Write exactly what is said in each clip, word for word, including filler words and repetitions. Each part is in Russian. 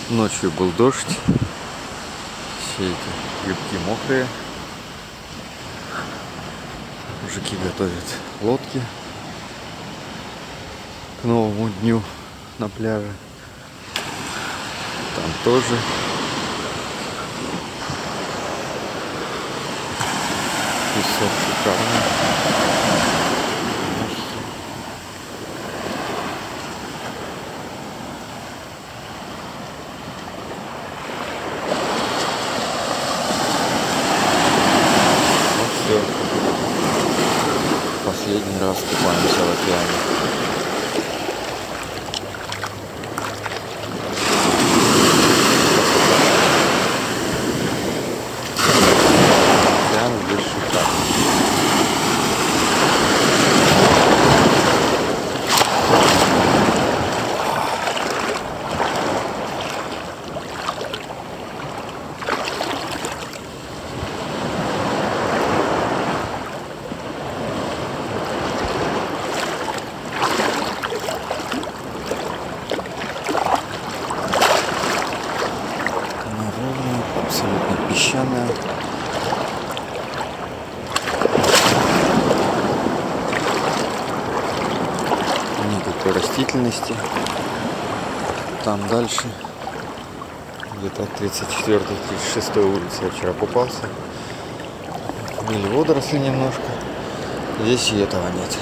Ночью был дождь, все эти юбки мокрые. Мужики готовят лодки к новому дню на пляже. Там тоже. Песок шикарный. Все. Последний раз купаемся в океане. Океан здесь шикарный. Абсолютно песчаная. Никакой растительности. Там дальше, где-то тридцать четвёртой — тридцать шестой улице я вчера купался. Были водоросли немножко. Здесь и этого нет.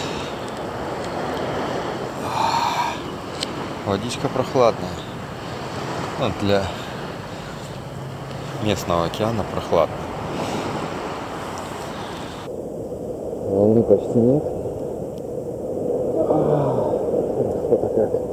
Водичка прохладная. Ну, для местного океана прохладно. Волны почти нет. Красота как.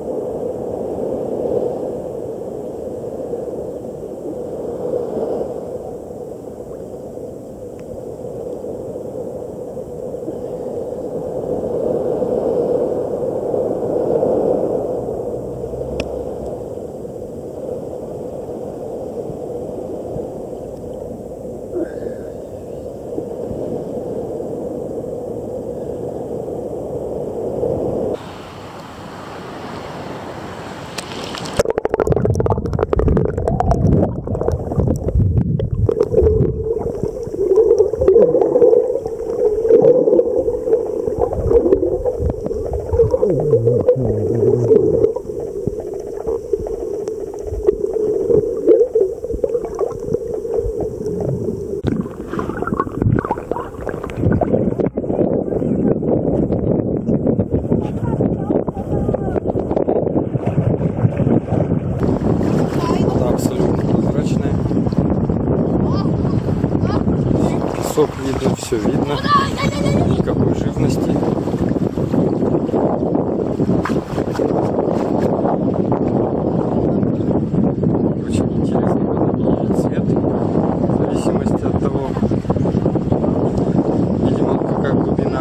Песок видно, все видно, никакой живности. Очень интересно меняет цвет в зависимости от того, видимо, какая глубина.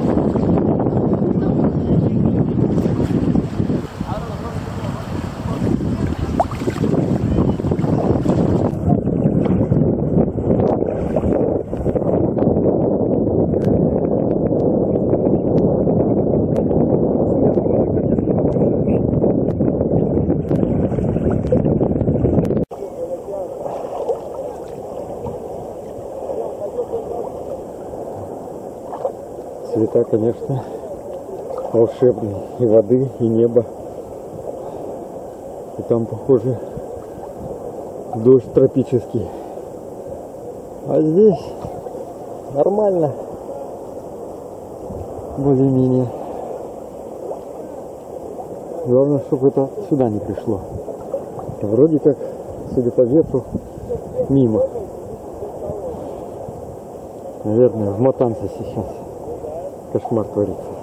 Цвета, конечно, волшебные. И воды, и небо. И там, похоже, дождь тропический. А здесь нормально. Более-менее. Главное, чтобы это сюда не пришло. Вроде как, судя по ветру, мимо. Наверное, в Матанце сейчас кошмар творится.